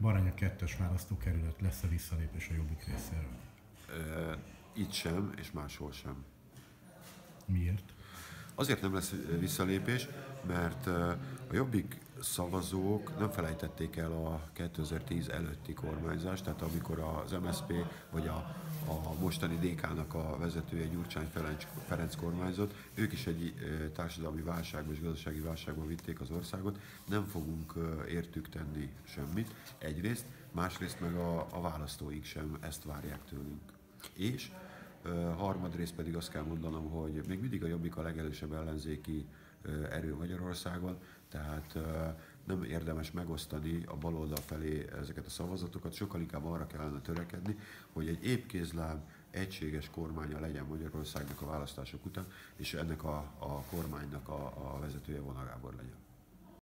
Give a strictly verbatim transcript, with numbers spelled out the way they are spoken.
Baranya kettes választókerület, lesz-e visszalépés a Jobbik részéről? E, itt sem, és máshol sem. Miért? Azért nem lesz visszalépés, mert a Jobbik szavazók nem felejtették el a kétezer-tíz előtti kormányzást, tehát amikor az em es zé pé vagy a, a mostani dé ká-nak a vezetője Gyurcsány Ferenc, Ferenc kormányzott, ők is egy társadalmi válságban és gazdasági válságban vitték az országot, nem fogunk értük tenni semmit, egyrészt, másrészt meg a, a választóink sem ezt várják tőlünk. És harmadrészt pedig azt kell mondanom, hogy még mindig a Jobbik a legerősebb ellenzéki erő Magyarországon, tehát nem érdemes megosztani a baloldal felé ezeket a szavazatokat, sokkal inkább arra kellene törekedni, hogy egy épkézláb, egységes kormánya legyen Magyarországnak a választások után, és ennek a, a kormánynak a, a vezetője Vona Gábor legyen.